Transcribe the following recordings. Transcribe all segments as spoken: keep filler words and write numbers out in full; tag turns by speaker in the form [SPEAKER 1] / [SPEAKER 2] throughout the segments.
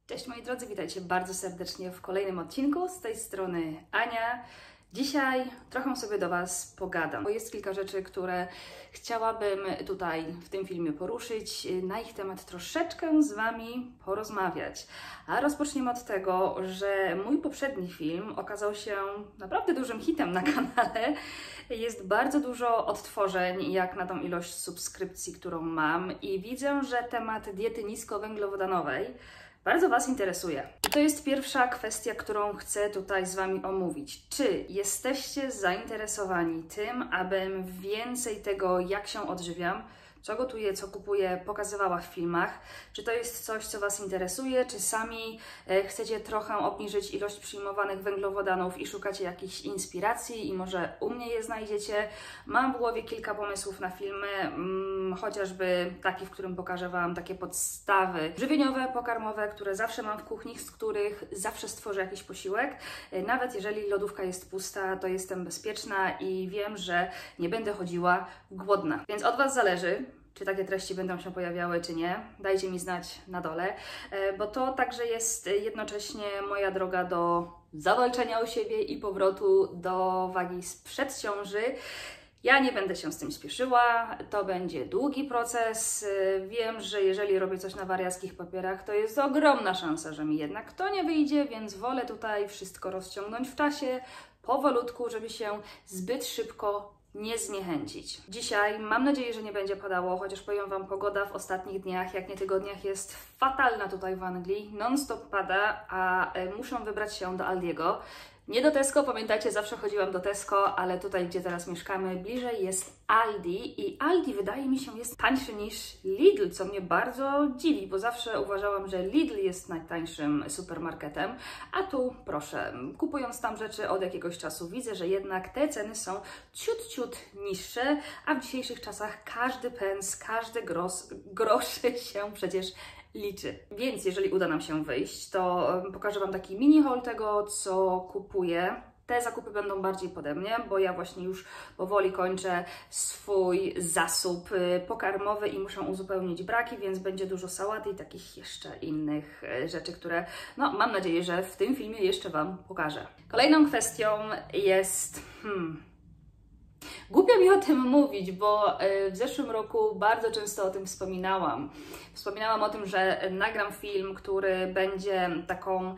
[SPEAKER 1] Cześć moi drodzy, witajcie bardzo serdecznie w kolejnym odcinku. Z tej strony Ania. Dzisiaj trochę sobie do Was pogadam, bo jest kilka rzeczy, które chciałabym tutaj w tym filmie poruszyć, na ich temat troszeczkę z Wami porozmawiać. A rozpoczniemy od tego, że mój poprzedni film okazał się naprawdę dużym hitem na kanale. Jest bardzo dużo odtworzeń, jak na tą ilość subskrypcji, którą mam, i widzę, że temat diety niskowęglowodanowej bardzo Was interesuje. I to jest pierwsza kwestia, którą chcę tutaj z Wami omówić. Czy jesteście zainteresowani tym, abym więcej tego, jak się odżywiam, co gotuję, co kupuję, pokazywała w filmach? Czy to jest coś, co Was interesuje? Czy sami e, chcecie trochę obniżyć ilość przyjmowanych węglowodanów i szukacie jakichś inspiracji i może u mnie je znajdziecie? Mam w głowie kilka pomysłów na filmy, mm, chociażby taki, w którym pokażę Wam takie podstawy żywieniowe, pokarmowe, które zawsze mam w kuchni, z których zawsze stworzę jakiś posiłek. E, nawet jeżeli lodówka jest pusta, to jestem bezpieczna i wiem, że nie będę chodziła głodna. Więc od Was zależy, czy takie treści będą się pojawiały, czy nie. Dajcie mi znać na dole, bo to także jest jednocześnie moja droga do zawalczenia o siebie i powrotu do wagi sprzed ciąży. Ja nie będę się z tym spieszyła, to będzie długi proces. Wiem, że jeżeli robię coś na wariackich papierach, to jest ogromna szansa, że mi jednak to nie wyjdzie, więc wolę tutaj wszystko rozciągnąć w czasie, powolutku, żeby się zbyt szybko nie zniechęcić. Dzisiaj mam nadzieję, że nie będzie padało, chociaż powiem Wam, pogoda w ostatnich dniach, jak nie tygodniach, jest fatalna tutaj w Anglii. Non-stop pada, a muszę wybrać się do Aldiego. Nie do Tesco, pamiętajcie, zawsze chodziłam do Tesco, ale tutaj, gdzie teraz mieszkamy, bliżej jest Aldi i Aldi, wydaje mi się, jest tańszy niż Lidl, co mnie bardzo dziwi, bo zawsze uważałam, że Lidl jest najtańszym supermarketem, a tu proszę, kupując tam rzeczy od jakiegoś czasu, widzę, że jednak te ceny są ciut, ciut niższe, a w dzisiejszych czasach każdy pens, każdy gros, groszy się przecież liczy. Więc jeżeli uda nam się wyjść, to pokażę Wam taki mini haul tego, co kupuję. Te zakupy będą bardziej pode mnie, bo ja właśnie już powoli kończę swój zasób pokarmowy i muszę uzupełnić braki, więc będzie dużo sałaty i takich jeszcze innych rzeczy, które no, mam nadzieję, że w tym filmie jeszcze Wam pokażę. Kolejną kwestią jest... Hmm, Głupio mi o tym mówić, bo w zeszłym roku bardzo często o tym wspominałam. Wspominałam o tym, że nagram film, który będzie taką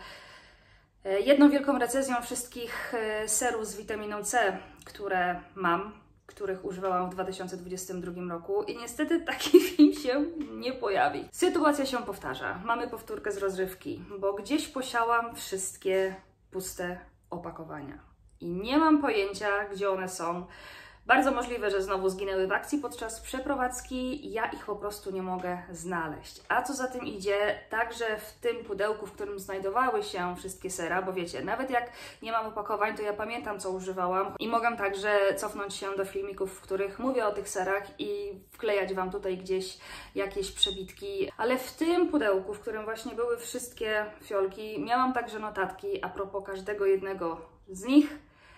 [SPEAKER 1] jedną wielką recenzją wszystkich serów z witaminą C, które mam, których używałam w dwa tysiące dwudziestym drugim roku, i niestety taki film się nie pojawi. Sytuacja się powtarza. Mamy powtórkę z rozrywki, bo gdzieś posiałam wszystkie puste opakowania i nie mam pojęcia, gdzie one są. Bardzo możliwe, że znowu zginęły w akcji podczas przeprowadzki, ja ich po prostu nie mogę znaleźć. A co za tym idzie, także w tym pudełku, w którym znajdowały się wszystkie sera, bo wiecie, nawet jak nie mam opakowań, to ja pamiętam, co używałam i mogę także cofnąć się do filmików, w których mówię o tych serach i wklejać Wam tutaj gdzieś jakieś przebitki. Ale w tym pudełku, w którym właśnie były wszystkie fiolki, miałam także notatki a propos każdego jednego z nich.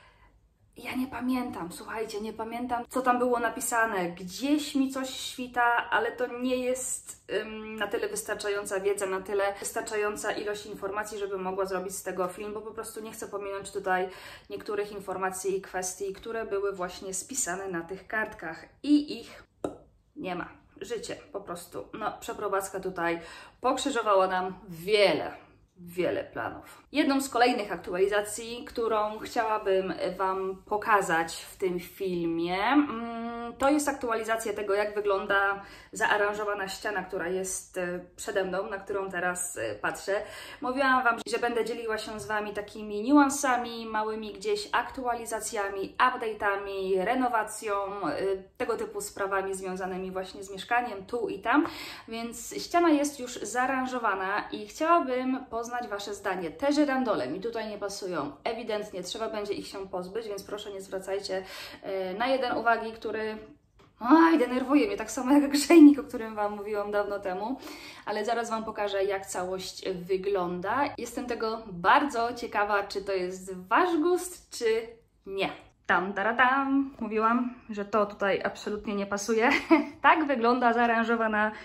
[SPEAKER 1] Ja nie pamiętam, słuchajcie, nie pamiętam, co tam było napisane. Gdzieś mi coś świta, ale to nie jest ym, na tyle wystarczająca wiedza, na tyle wystarczająca ilość informacji, żeby mogła zrobić z tego film, bo po prostu nie chcę pominąć tutaj niektórych informacji i kwestii, które były właśnie spisane na tych kartkach i ich nie ma. Życie po prostu. No, przeprowadzka tutaj pokrzyżowała nam wiele. Wiele planów. Jedną z kolejnych aktualizacji, którą chciałabym Wam pokazać w tym filmie, to jest aktualizacja tego, jak wygląda zaaranżowana ściana, która jest przede mną, na którą teraz patrzę. Mówiłam Wam, że będę dzieliła się z Wami takimi niuansami, małymi gdzieś aktualizacjami, update'ami, renowacją, tego typu sprawami związanymi właśnie z mieszkaniem tu i tam, więc ściana jest już zaaranżowana i chciałabym poznać Wasze zdanie. Te żyrandole mi tutaj nie pasują. Ewidentnie trzeba będzie ich się pozbyć, więc proszę nie zwracajcie na jeden uwagi, który oj, denerwuje mnie, tak samo jak grzejnik, o którym Wam mówiłam dawno temu, ale zaraz Wam pokażę, jak całość wygląda. Jestem tego bardzo ciekawa, czy to jest Wasz gust, czy nie. Tam, taratam, mówiłam, że to tutaj absolutnie nie pasuje. Tak wygląda zaaranżowana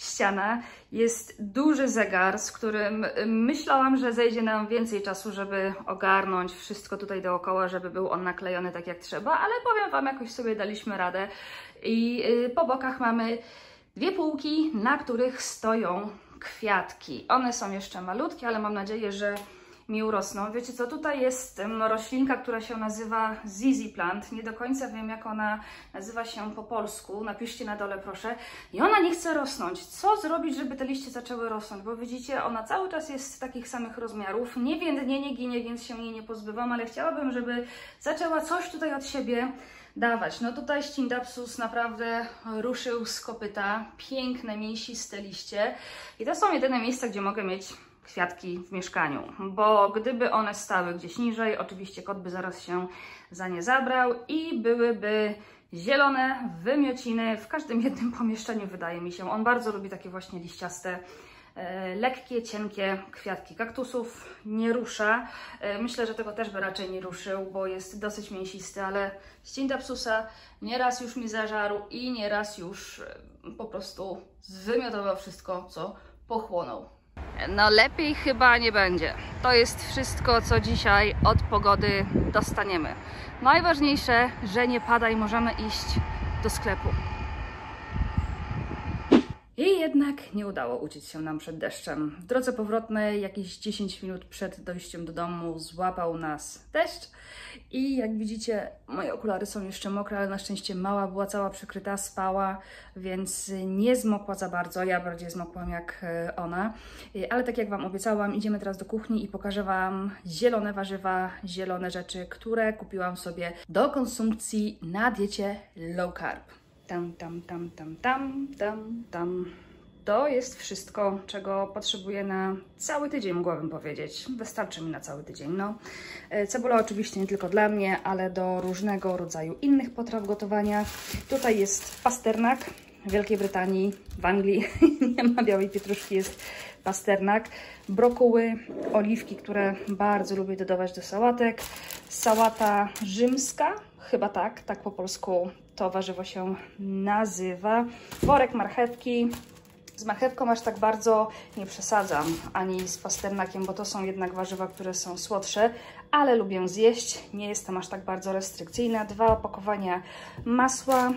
[SPEAKER 1] ściana jest duży zegar, z którym myślałam, że zejdzie nam więcej czasu, żeby ogarnąć wszystko tutaj dookoła, żeby był on naklejony tak jak trzeba, ale powiem Wam, jakoś sobie daliśmy radę. I po bokach mamy dwie półki, na których stoją kwiatki. One są jeszcze malutkie, ale mam nadzieję, że mi urosną. Wiecie co, tutaj jest no, roślinka, która się nazywa Zizi Plant. Nie do końca wiem, jak ona nazywa się po polsku. Napiszcie na dole, proszę. I ona nie chce rosnąć. Co zrobić, żeby te liście zaczęły rosnąć? Bo widzicie, ona cały czas jest takich samych rozmiarów. Nie więdnie, nie ginie, więc się jej nie pozbywam, ale chciałabym, żeby zaczęła coś tutaj od siebie dawać. No tutaj Scindapsus naprawdę ruszył z kopyta. Piękne, mięsiste liście. I to są jedyne miejsca, gdzie mogę mieć kwiatki w mieszkaniu, bo gdyby one stały gdzieś niżej, oczywiście kot by zaraz się za nie zabrał i byłyby zielone wymiociny w każdym jednym pomieszczeniu, wydaje mi się. On bardzo lubi takie właśnie liściaste, e, lekkie, cienkie kwiatki. Kaktusów nie rusza. E, myślę, że tego też by raczej nie ruszył, bo jest dosyć mięsisty, ale Scindapsusa nieraz już mi zażarł i nieraz już e, po prostu zwymiotował wszystko, co pochłonął. No lepiej chyba nie będzie. To jest wszystko, co dzisiaj od pogody dostaniemy. Najważniejsze, że nie pada i możemy iść do sklepu. I jednak nie udało uciec się nam przed deszczem. W drodze powrotnej, jakieś dziesięć minut przed dojściem do domu, złapał nas deszcz. I jak widzicie, moje okulary są jeszcze mokre, ale na szczęście mała była cała przykryta, spała, więc nie zmokła za bardzo. Ja bardziej zmokłam jak ona. Ale tak jak Wam obiecałam, idziemy teraz do kuchni i pokażę Wam zielone warzywa, zielone rzeczy, które kupiłam sobie do konsumpcji na diecie low carb. Tam, tam, tam, tam, tam, tam, tam. To jest wszystko, czego potrzebuję na cały tydzień, mogłabym powiedzieć. Wystarczy mi na cały tydzień. No. Cebula oczywiście nie tylko dla mnie, ale do różnego rodzaju innych potraw gotowania. Tutaj jest pasternak. W Wielkiej Brytanii, w Anglii nie ma białej pietruszki, jest pasternak. Brokuły, oliwki, które bardzo lubię dodawać do sałatek. Sałata rzymska, chyba tak, tak po polsku to warzywo się nazywa. Worek marchewki. Z marchewką aż tak bardzo nie przesadzam, ani z pasternakiem, bo to są jednak warzywa, które są słodsze, ale lubię zjeść. Nie jestem aż tak bardzo restrykcyjna. Dwa opakowania masła,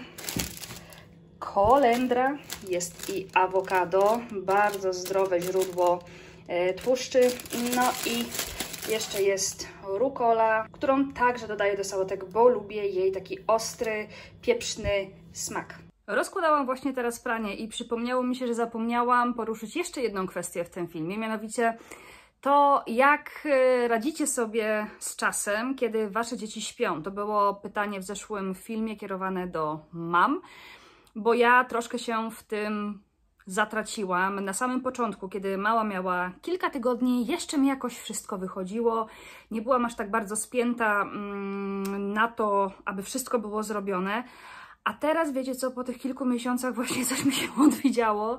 [SPEAKER 1] kolendra, jest i awokado, bardzo zdrowe źródło e, tłuszczy. No i jeszcze jest rukola, którą także dodaję do sałatek, bo lubię jej taki ostry, pieprzny smak. Rozkładałam właśnie teraz pranie i przypomniało mi się, że zapomniałam poruszyć jeszcze jedną kwestię w tym filmie, mianowicie to, jak radzicie sobie z czasem, kiedy Wasze dzieci śpią. To było pytanie w zeszłym filmie kierowane do mam, bo ja troszkę się w tym zatraciłam. Na samym początku, kiedy mała miała kilka tygodni, jeszcze mi jakoś wszystko wychodziło. Nie byłam aż tak bardzo spięta mm, na to, aby wszystko było zrobione. A teraz, wiecie co, po tych kilku miesiącach właśnie coś mi się odwidziało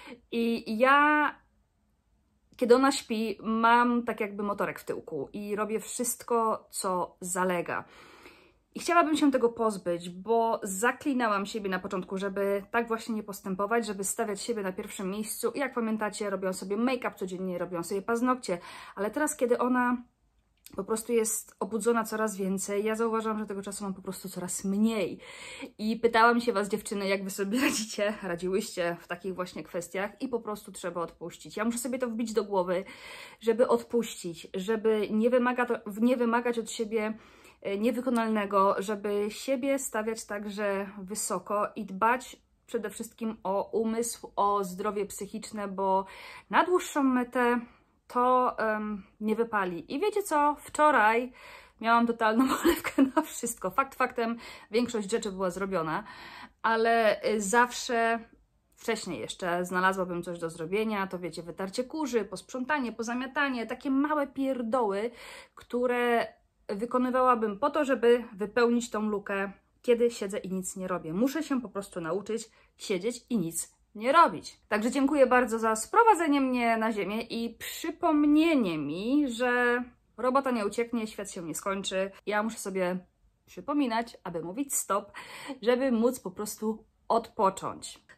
[SPEAKER 1] i ja, kiedy ona śpi, mam tak jakby motorek w tyłku i robię wszystko, co zalega. I chciałabym się tego pozbyć, bo zaklinałam siebie na początku, żeby tak właśnie nie postępować, żeby stawiać siebie na pierwszym miejscu. I jak pamiętacie, robią sobie make-up codziennie, robią sobie paznokcie, ale teraz, kiedy ona po prostu jest obudzona coraz więcej, ja zauważam, że tego czasu mam po prostu coraz mniej. I pytałam się Was, dziewczyny, jak Wy sobie radzicie, radziłyście w takich właśnie kwestiach i po prostu trzeba odpuścić. Ja muszę sobie to wbić do głowy, żeby odpuścić, żeby nie, wymaga to, nie wymagać od siebie niewykonalnego, żeby siebie stawiać także wysoko i dbać przede wszystkim o umysł, o zdrowie psychiczne, bo na dłuższą metę to um, nie wypali. I wiecie co? Wczoraj miałam totalną olewkę na wszystko. Fakt faktem, większość rzeczy była zrobiona, ale zawsze wcześniej jeszcze znalazłabym coś do zrobienia, to wiecie, wytarcie kurzy, posprzątanie, pozamiatanie, takie małe pierdoły, które wykonywałabym po to, żeby wypełnić tą lukę, kiedy siedzę i nic nie robię. Muszę się po prostu nauczyć siedzieć i nic nie robić. Także dziękuję bardzo za sprowadzenie mnie na ziemię i przypomnienie mi, że robota nie ucieknie, świat się nie skończy. Ja muszę sobie przypominać, aby mówić stop, żeby móc po prostu odpocząć.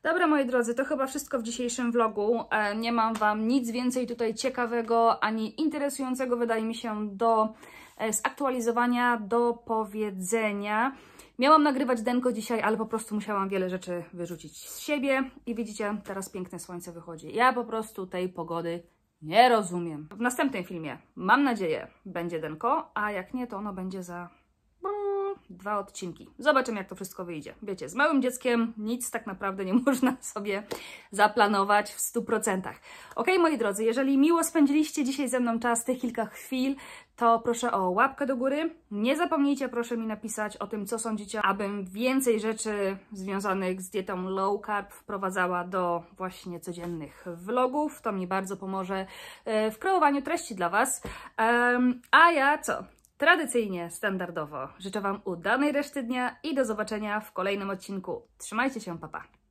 [SPEAKER 1] Dobra, moi drodzy, to chyba wszystko w dzisiejszym vlogu. E, nie mam Wam nic więcej tutaj ciekawego ani interesującego, wydaje mi się, do e, zaktualizowania, do powiedzenia. Miałam nagrywać denko dzisiaj, ale po prostu musiałam wiele rzeczy wyrzucić z siebie i widzicie, teraz piękne słońce wychodzi. Ja po prostu tej pogody nie rozumiem. W następnym filmie, mam nadzieję, będzie denko, a jak nie, to ono będzie za dwa odcinki. Zobaczymy, jak to wszystko wyjdzie. Wiecie, z małym dzieckiem nic tak naprawdę nie można sobie zaplanować w stu procentach. Ok, moi drodzy, jeżeli miło spędziliście dzisiaj ze mną czas, tych kilka chwil, to proszę o łapkę do góry. Nie zapomnijcie, proszę mi napisać o tym, co sądzicie, abym więcej rzeczy związanych z dietą low carb wprowadzała do właśnie codziennych vlogów. To mi bardzo pomoże w kreowaniu treści dla Was. Um, a ja co? Tradycyjnie, standardowo życzę Wam udanej reszty dnia i do zobaczenia w kolejnym odcinku. Trzymajcie się, pa pa!